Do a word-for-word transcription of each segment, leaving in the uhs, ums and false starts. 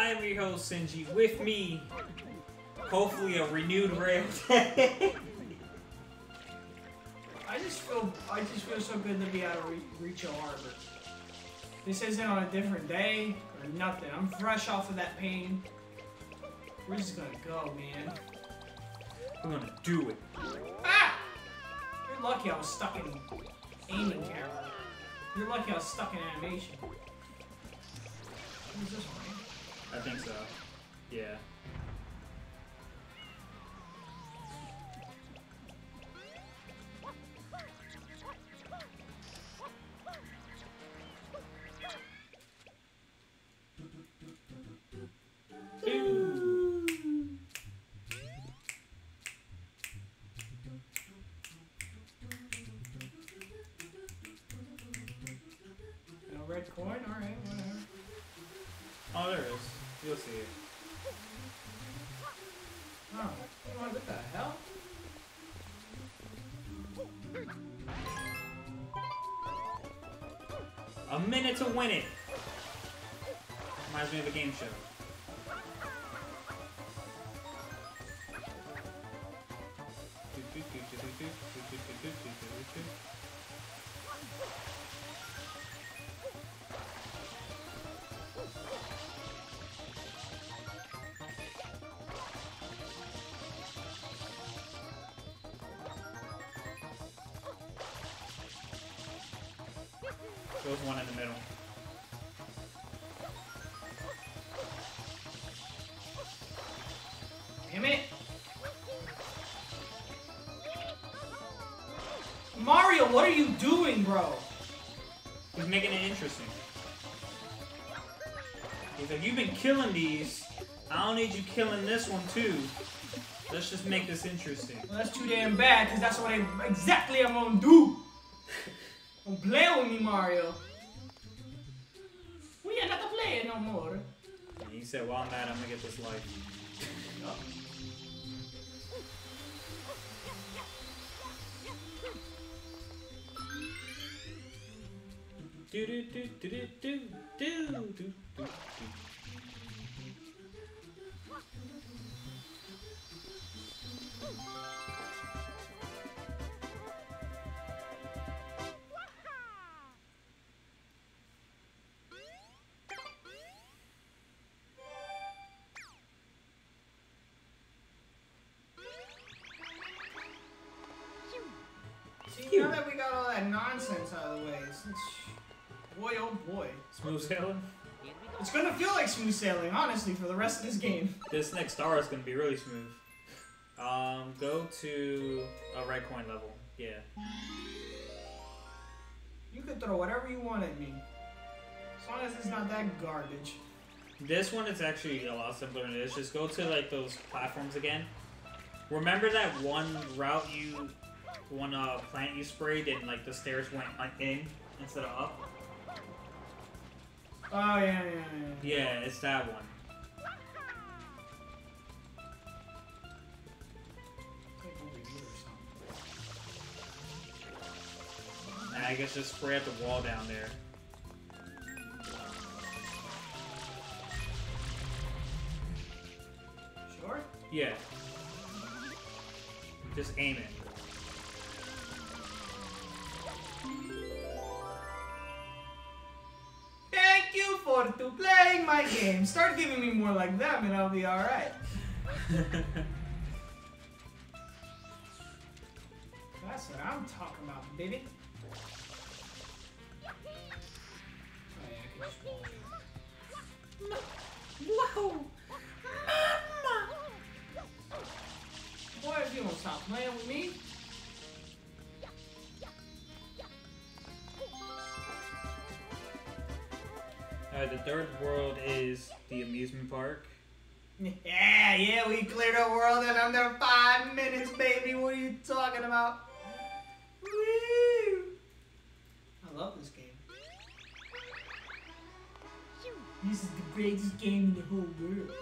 I am your host, Sinji. With me, hopefully a renewed rail day. I just feel, I just feel so good to be out of Re Richo Harbor. This isn't on a different day or nothing. I'm fresh off of that pain. We're just gonna go, man. We're gonna do it. Ah! You're lucky I was stuck in aiming camera. You're lucky I was stuck in animation. Who's this one? I think so. Yeah. No red coin? Alright, whatever. Oh, there it is. You'll see it. Oh, what the hell? A minute to win it. Reminds me of a game show. Goes one in the middle. Damn it! Mario, what are you doing, bro? He's making it interesting. He's like, you've been killing these. I don't need you killing this one too. Let's just make this interesting. Well, that's too damn bad, because that's what I exactly I'm gonna do. Don't play with me, Mario. We are not playing no more. And he said, well, I'm mad, I'm gonna get this life. Oh. Do do do do do do do do do do. See, now that we got all that nonsense out of the way, it's, it's boy oh boy. Smooth sailing. It's gonna feel like smooth sailing, honestly, for the rest of this game. This next star is gonna be really smooth. Um, go to a red coin level. Yeah. You could throw whatever you want at me. As long as it's not that garbage. This one is actually a lot simpler than this. Just go to like those platforms again. Remember that one route you, one uh, plant you sprayed and like the stairs went in instead of up? Oh, yeah, yeah, yeah. Yeah, Yeah, it's that one. Like over here or something. And I guess just spray at the wall down there. Sure? Yeah. Just aim it. Thank you for to playing my game. Start giving me more like them and I'll be alright. That's what I'm talking about, baby. Oh yeah, I can just roll it. Whoa! Mama! Boy, if you don't stop playing with me. Alright, the third world is the amusement park. Yeah, yeah, we cleared a world in under five minutes, baby. What are you talking about? Woo! I love this game. This is the greatest game in the whole world.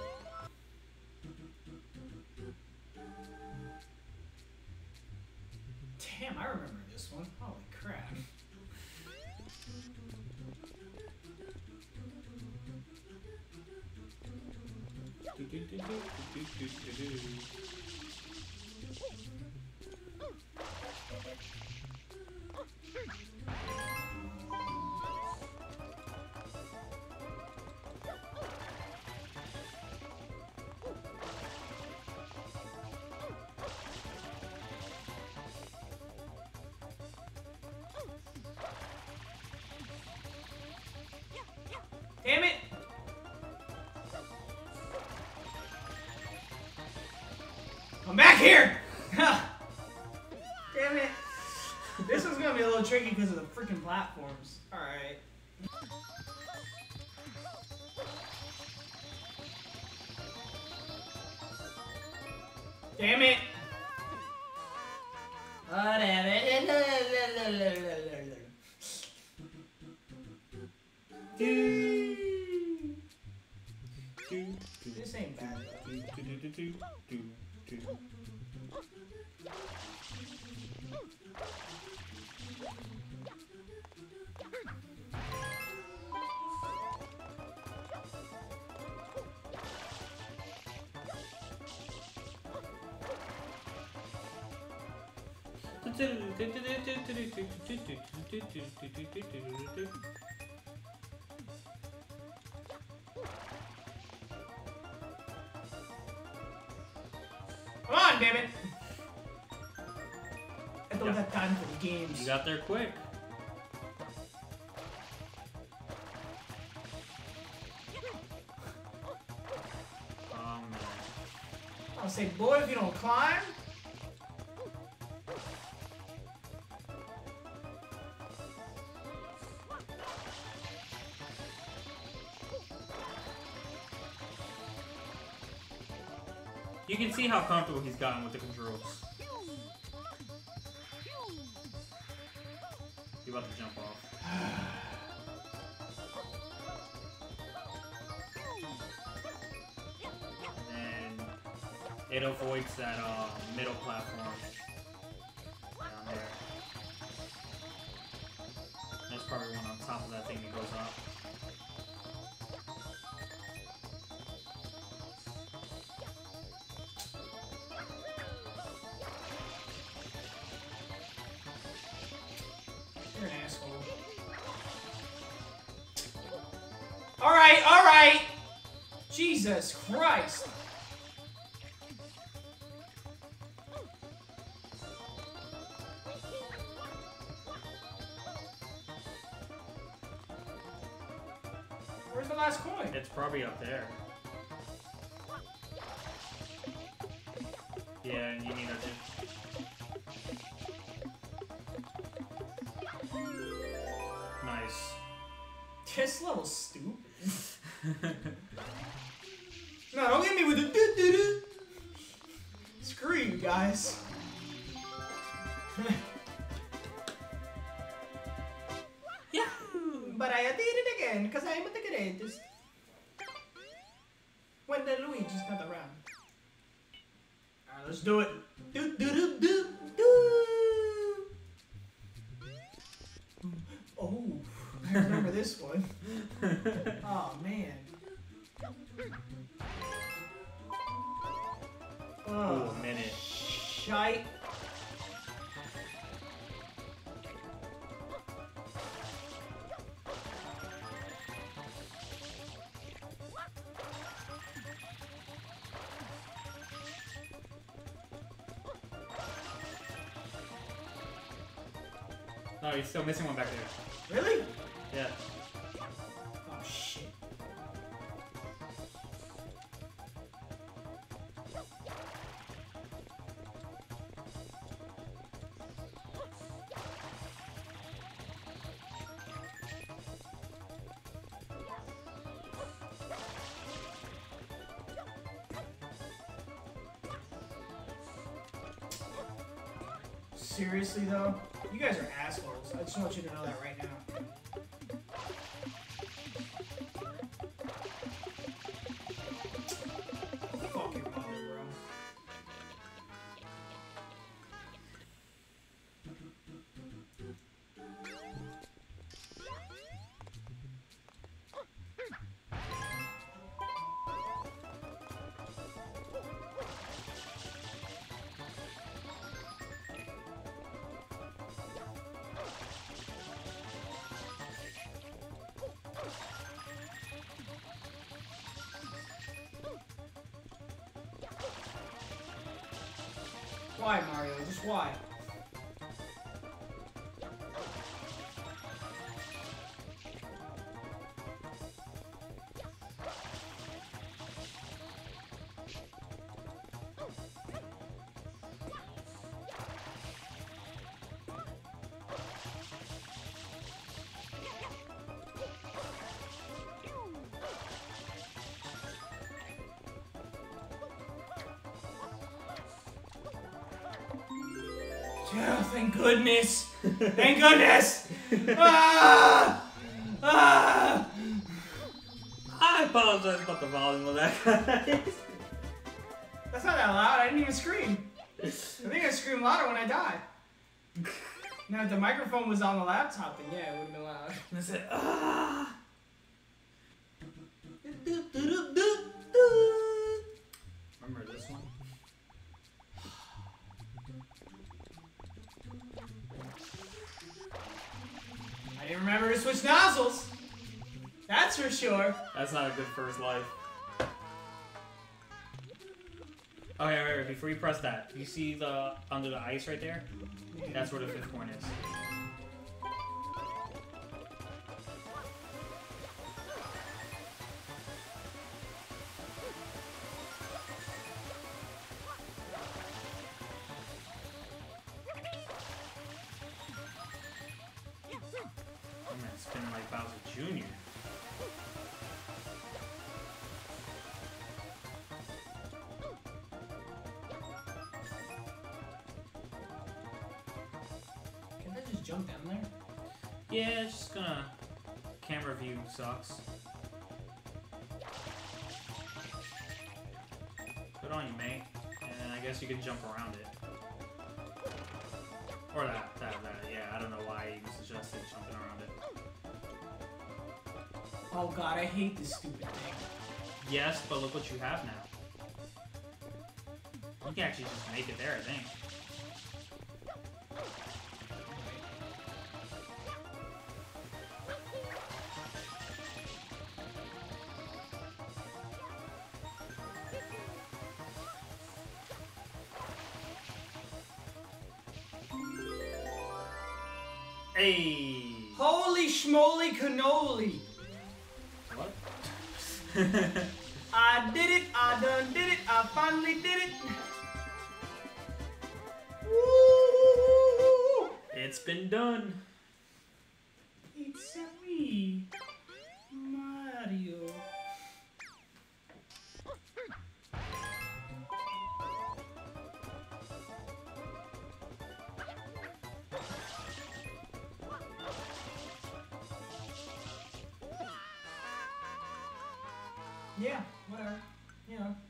Damn, I remember this one. Holy crap. Damn it! I'm back here! Damn it! This one's gonna be a little tricky because of the freaking platforms. Alright. Damn it! Oh, damn it. This ain't bad though. Come on, damn it! I don't Yeah. have time for the games. You got there quick. Um, I'll say, boy, if you don't climb. you can see how comfortable he's gotten with the controls. He's about to jump off. And it avoids that uh, middle platform down there. There's probably one on top of that thing that goes up. You're an asshole. Alright, alright! Jesus Christ! Where's the last coin? It's probably up there. Yeah, and you need a... Nice. This level's stupid. No, don't get me with the doo doo doo. Screw you guys. Yahoo! But I did it again because I'm the greatest. When the Luigi's not around. Alright, let's do it. Do do do do do. Oh, I remember this one. Oh man. Ooh, Oh, a minute. shite. Oh, you're still missing one back there. Really? Yeah. Oh shit. Seriously though? You guys are assholes. I just want you to know that right now. Fuck your mother, bro. why, Mario? Just why? Oh, thank goodness! Thank goodness! Ah! Ah! I apologize about the volume of that, guys. That's not that loud. I didn't even scream. I think I screamed louder when I died. Now, if the microphone was on the laptop, then yeah, it would have been loud. I said, ah. Remember this one? I didn't remember to switch nozzles. That's for sure. That's not a good first life. Okay, wait, wait, before you press that, you see the under the ice right there? That's where the fifth coin is. I'm gonna spin like Bowser Junior Can I just jump down there? Yeah, it's just gonna... Camera view sucks. Put on you, mate. And I guess you can jump around it. Or that, that, that. Yeah, I don't know why you suggested jumping around it. Oh god, I hate this stupid thing. Yes, but look what you have now. You can actually just make it there, I think. Hey! Holy schmoly cannoli! What? I did it! I done did it! I finally did it! Woo! It's been done. It's a me, Mario. Yeah, whatever. You know.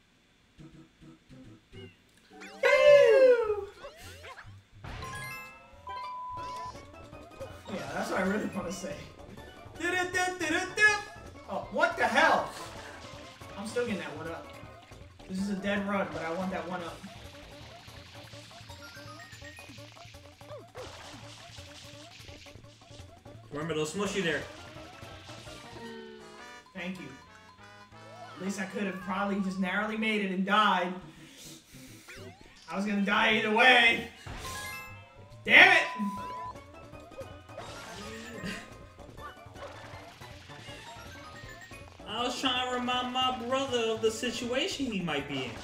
Yeah, that's what I really want to say. Oh, what the hell? I'm still getting that one up. This is a dead run, but I want that one up. Remember, they'll smush you there. Thank you. At least I could have probably just narrowly made it and died. I was gonna die either way. Damn it! I was trying to remind my brother of the situation he might be in.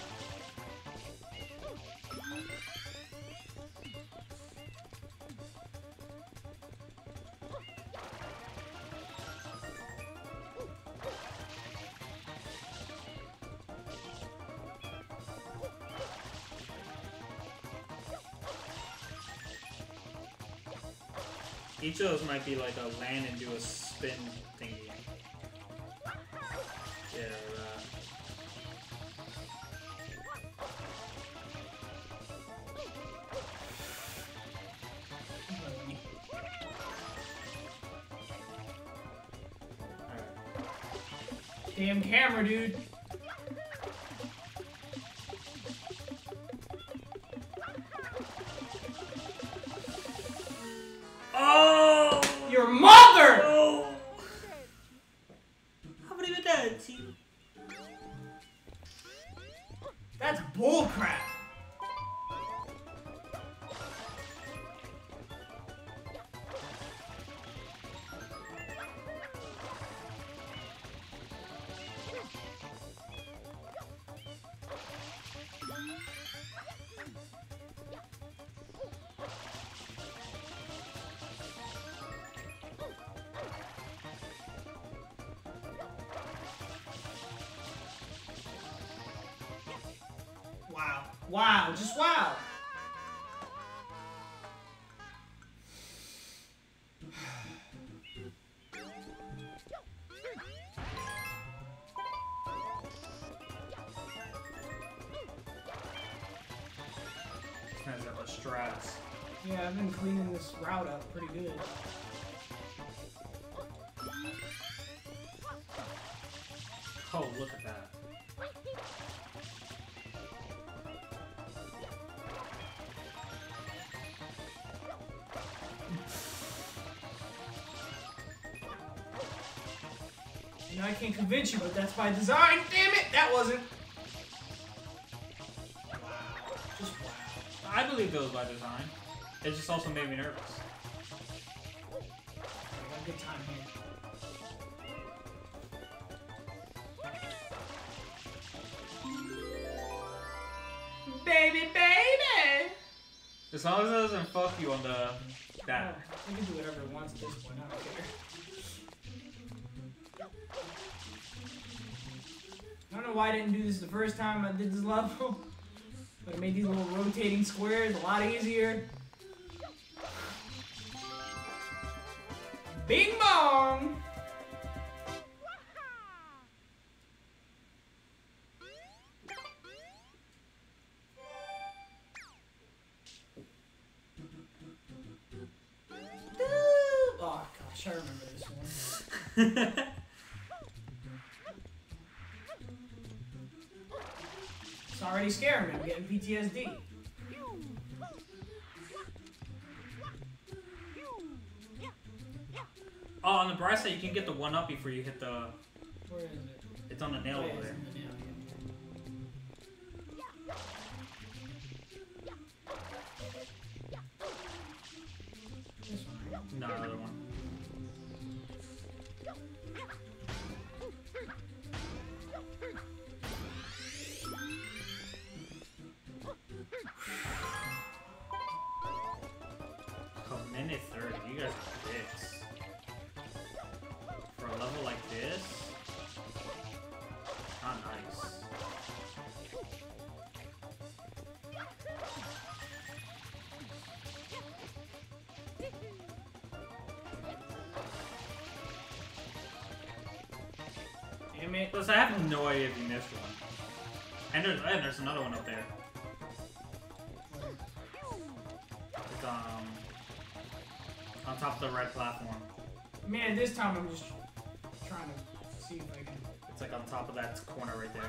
Each of those might be like a land and do a spin thingy. Yeah, uh... Damn camera, dude. Oh! Your mother! Oh! How many been dead? See? That's bullcrap. Wow, just wow. Has got the strats. Yeah, I've been cleaning this route up pretty good. Oh, look at that. You know, I can't convince you, but that's by design. Damn it, that wasn't. Wow. Just wow. I believe it was by design. It just also made me nervous. I got a good time here. Baby, baby! As long as it doesn't fuck you on the... that. Oh, you can do whatever it wants at this point, I don't care. I don't know why I didn't do this the first time I did this level. But it made these little rotating squares a lot easier. Bing bong! Oh gosh, I remember this one. It's already scaring me. I'm getting P T S D. Oh, on the bright side, you can get the one up before you hit the... Where is it? It's on the nail Oh, yeah, over it's there. in the nail, yeah. This one, right? No, other one. A minute thirty. You guys are dicks. For a level like this, not nice. Damn it. Plus, I have no idea if you missed one. And there's, and there's another one up there. It's um on top of the red platform. Man, this time I'm just trying to see if I can. It's like on top of that corner right there.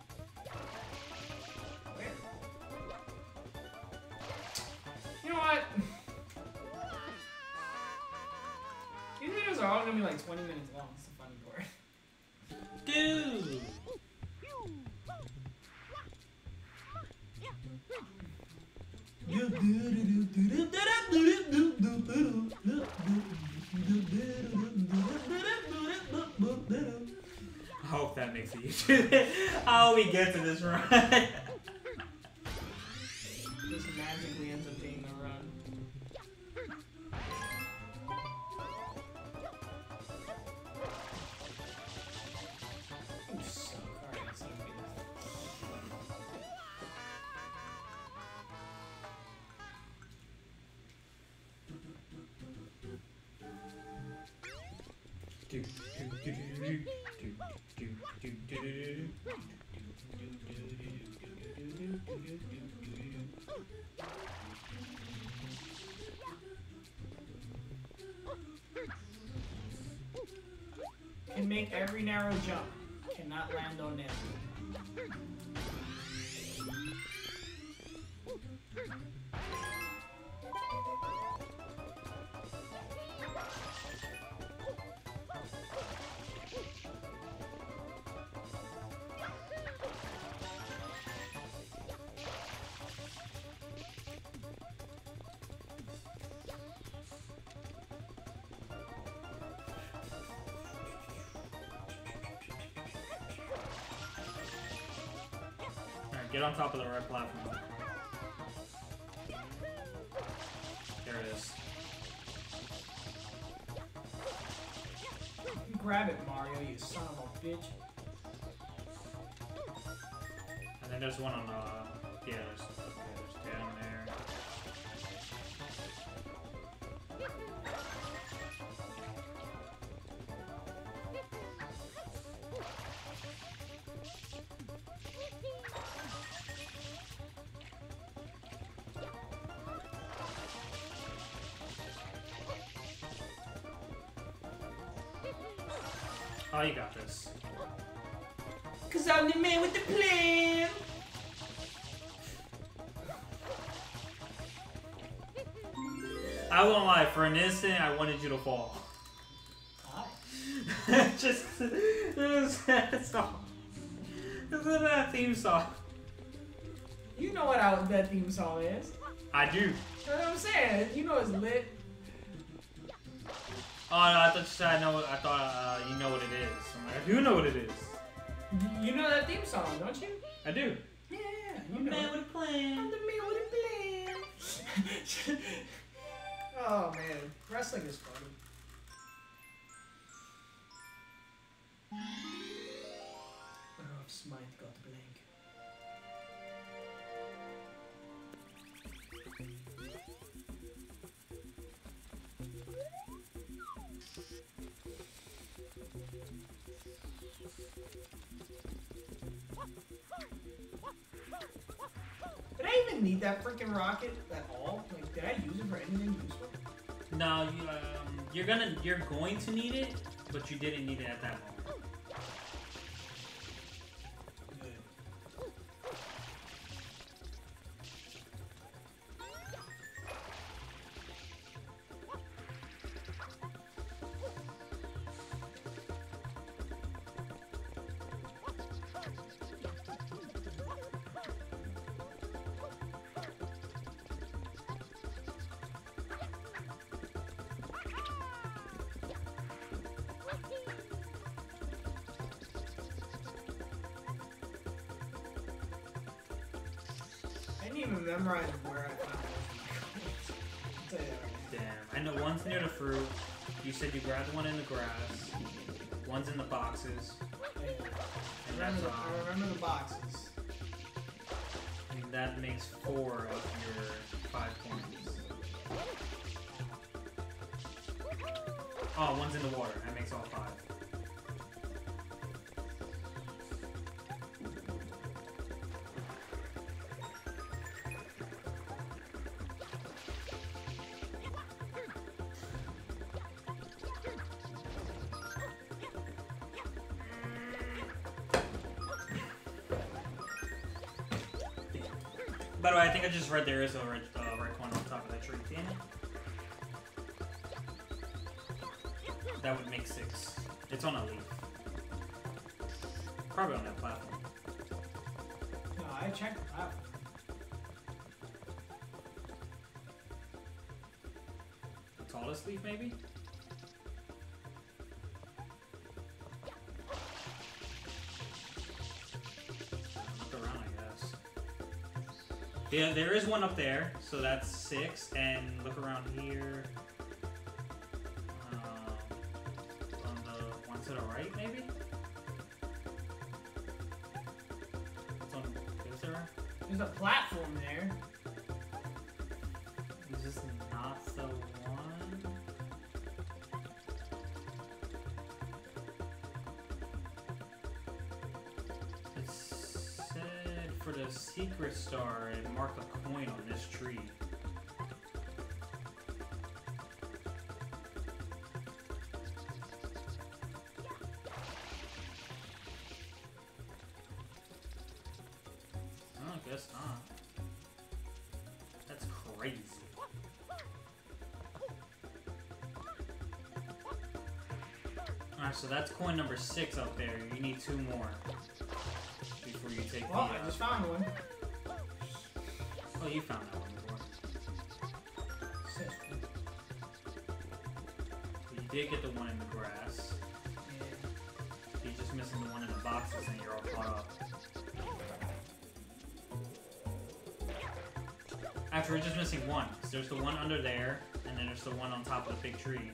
Where? You know what? These videos are all gonna be like twenty minutes long. It's the funny part. Dude! I hope that makes it easier. How we get to this run? This magically ends up being a run. You suck. Alright, let's not do that. Do, do, do, do, do, do, do, do, do, do. Can make every narrow jump. Cannot land on nail. Alright, get on top of the red platform. There it is. Grab it, Mario, you son of a bitch. And then there's one on uh, Yeah, there's, there's down there. Oh, you got this. Cause I'm the man with the plan. I won't lie, for an instant, I wanted you to fall. Hi. Just, it was that song. This is that theme song. You know what our, that theme song is. I do. That's what I'm saying. You know it's lit. Oh no, I thought you said I know. I thought uh, you know what it is. I'm like, I do know what it is. You know that theme song, don't you? I do. Yeah, You you know. man with a plan. I'm the man with a plan. Oh man, wrestling is funny. Oh, Smite got the blank. Did I even need that freaking rocket at all? Like, did I use it for anything useful? No, you um, you're gonna you're going to need it, but you didn't need it at that moment. Good. I didn't even memorize where I found it. I'll tell you that right Damn. I know one's near the fruit. You said you grabbed one in the grass. One's in the boxes. now. Yeah. And I that's remember, um, I remember the boxes. and that makes four of your five points. Oh, one's in the water. That makes all five. By the way, I think I just read there is a red, uh, red coin on top of that tree. Damn it. That would make six. It's on a leaf. Probably on that platform. No, I checked the platform. The tallest leaf, maybe? Look around, I guess. Yeah, there is one up there, so that's six. And look around here. Um, on the one to the right, maybe? It's on, is there? There's a platform there. Is this not the one? It said for the secret star, it marked a coin on this tree. Oh, I guess not. That's crazy. Alright, so that's coin number six up there. You need two more before you take Well, the. I Uh... just found one. Oh, you found that one before. Six. You did get the one in the grass. Yeah. You're just missing the one in the boxes, and you're all caught up. Actually, we're just missing one. 'Cause there's the one under there, and then there's the one on top of the big tree.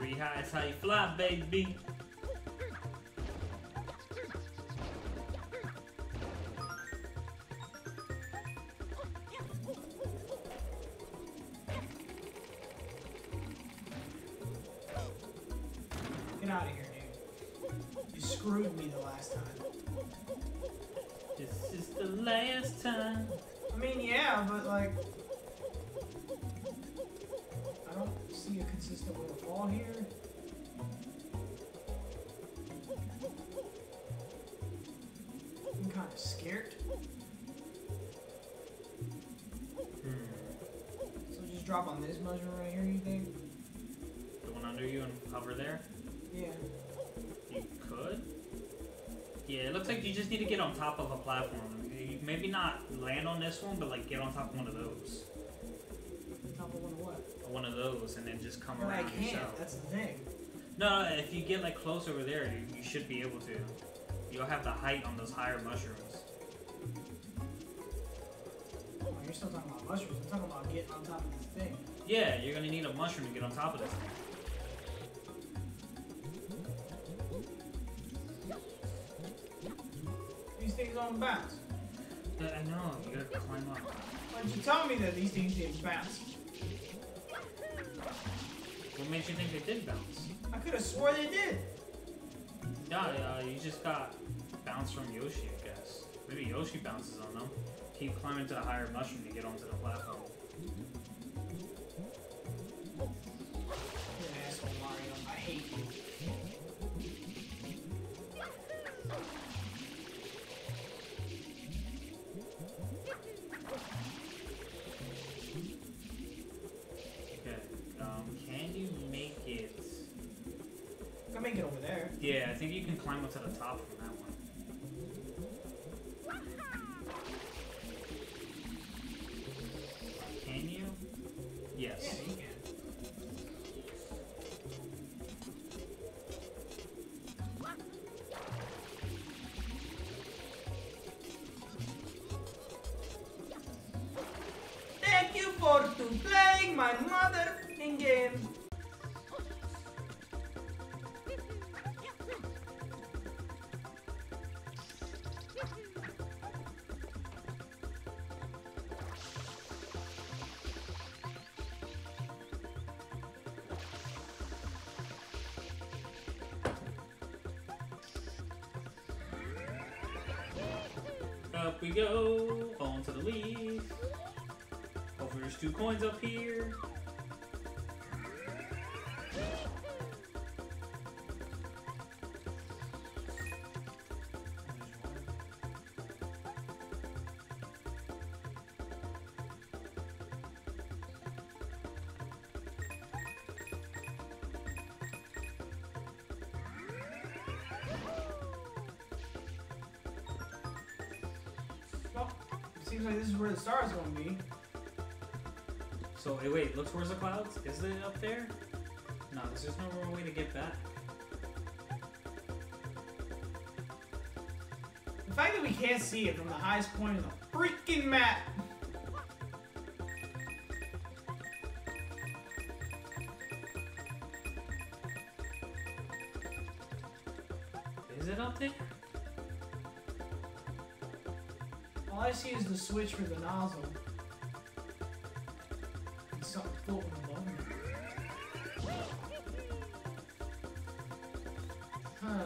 Three high, that's how you fly, baby. Get out of here, dude. You screwed me the last time. This is the last time. I mean, yeah, but like, I don't see a consistent way to fall here. I'm kind of scared. Hmm. So just drop on this mushroom right here, you think? The one under you and hover there? Yeah. You could? Yeah, it looks like you just need to get on top of a platform. You maybe not land on this one, but like get on top of one of those. Top of one of what? One of those, and then just come Well, I around can't. yourself. That's the thing. No, no, if you get like close over there, you, you should be able to. You'll have the height on those higher mushrooms. Oh, you're still talking about mushrooms. I'm talking about getting on top of this thing. Yeah, you're gonna need a mushroom to get on top of this thing. These things don't bounce. Yeah, I know, you gotta climb up. Why didn't you tell me that these things didn't bounce? What made you think they did bounce? I could have swore they did. No, uh, you just got bounced from Yoshi, I guess. Maybe Yoshi bounces on them. Keep climbing to the higher mushroom to get onto the platform. You're an asshole, Mario. I hate you. Okay, um, can you make it? I can make it over there. Yeah, I think you can climb up to the top from that one. Can you? Yes. Yeah, you can. Thank you for to playing my mother in game. Up we go, onto the leaf. Hopefully there's two coins up here. Well, it seems like this is where the star is going to be. So, hey, wait, look towards the clouds. Is it up there? No, there's just no more way to get back. The fact that we can't see it from the highest point of the freaking map. Is it up there? All I see is the switch for the nozzle. And something floating above me. Huh.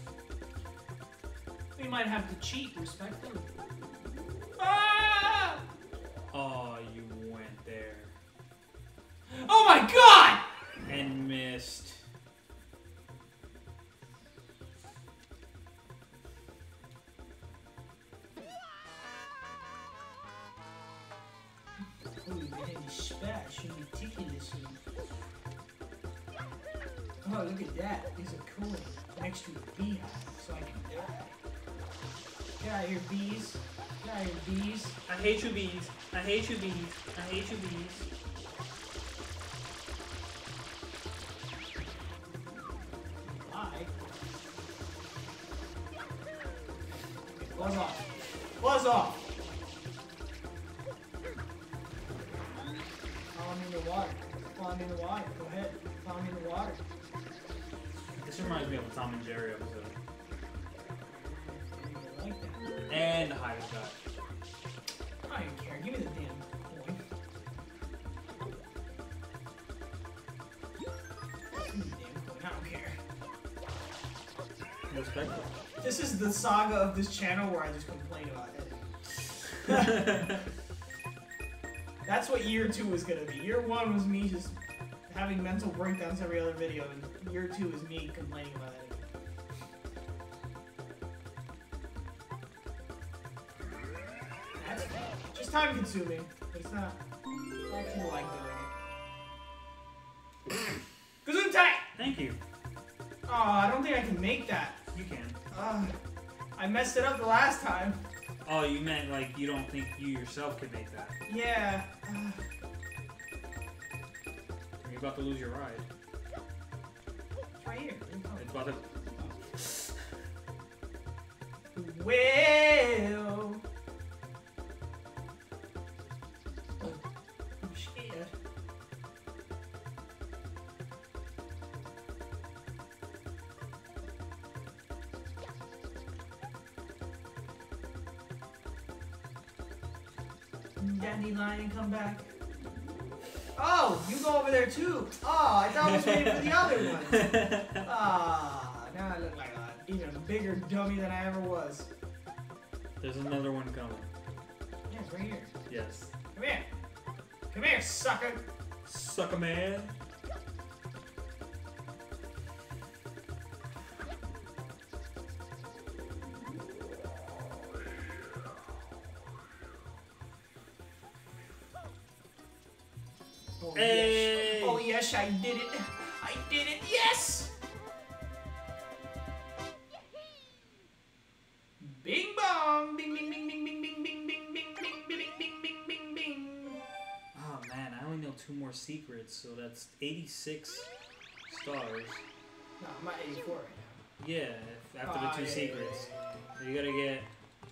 We might have to cheat, respectfully. Ah! Oh, you went there. Oh my god! And missed. Oh, man, you splash meticulously. Oh, look at that. There's a coin next to a beehive, so I can die. Get out of here, bees. Get out of here, bees. I hate you, bees. I hate you, bees. I hate you, bees. Bye. Buzz off. Buzz off. Follow me in the water. Follow me in the water. Go ahead. Follow me in the water. This reminds me of a Tom and Jerry episode. I like that. And the highest guy. I don't care. Give me the damn coin. Give me the damn coin. I don't care. Respectful. This is the saga of this channel where I just complain about editing. That's what year two was gonna be. Year one was me just having mental breakdowns every other video, and year two is me complaining about editing. That's just time consuming, but it's not. I feel like doing it. Gesundheit! Thank you. Oh, I don't think I can make that. You can. Uh, I messed it up the last time. Oh, you meant like you don't think you yourself can make that. Yeah. Uh, You're about to lose your ride. it's right here. It's about to. Well. I'm scared. Dandelion, come back. Oh, you go over there too. Oh, I thought I was waiting for the other one. Ah, now I look like an even bigger dummy than I ever was. There's another one coming. Yeah, it's right here. Yes. Come here. Come here, sucker. Sucker man. Oh, Hey! yes. Oh, yes, I did it. I did it. Yes! Bing bong. Bing, bing, bing, bing, bing, bing, bing, bing, bing, bing, bing, bing, bing, bing, bing. Oh man, I only know two more secrets, so that's eighty-six stars. No, I'm at eighty-four right now. Yeah, if- after the Ah, two yeah, secrets. yeah, yeah, So you gotta get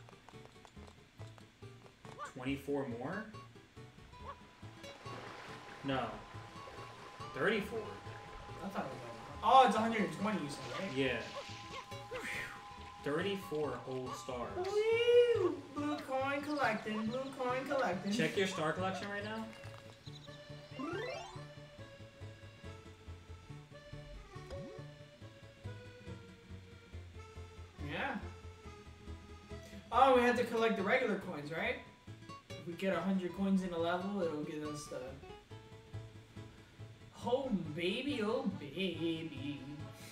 twenty-four more? No. thirty-four. yeah. I thought it was over. Oh, it's one hundred twenty, you said, right? Yeah. thirty-four whole stars. Woo! Blue coin collecting, blue coin collecting. Check your star collection right now. Yeah. Oh, we had to collect the regular coins, right? If we get one hundred coins in a level, it'll give us the... Oh, baby, oh, baby.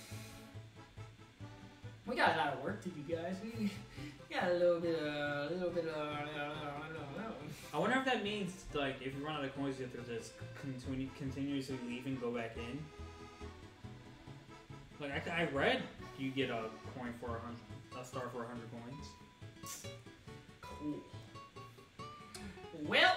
We got a lot of work to do, guys. We got a little bit of... A little bit of... I don't know. I wonder if that means, like, if you run out of coins, you have to just continue, continuously leave and go back in. Like, I, I read you get a coin for a hundred, a star for a hundred coins. Cool. Well,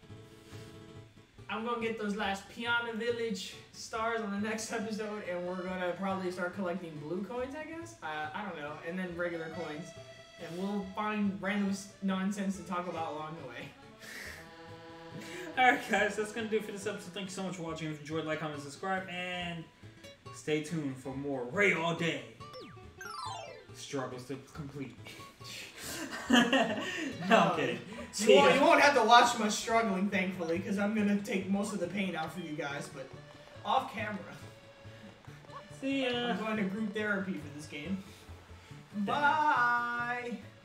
I'm gonna get those last Piana Village stars on the next episode, and we're gonna probably start collecting blue coins, I guess? Uh, I don't know, and then regular coins. And we'll find random s- nonsense to talk about along the way. Alright guys, that's gonna do it for this episode. Thank you so much for watching. If you enjoyed, like, comment, subscribe, and stay tuned for more Ray All Day struggles to complete. No, I'm kidding. See You won't, ya. you won't have to watch much struggling, thankfully, because I'm gonna take most of the pain out for you guys, but off camera. See ya. I'm going to group therapy for this game. Bye!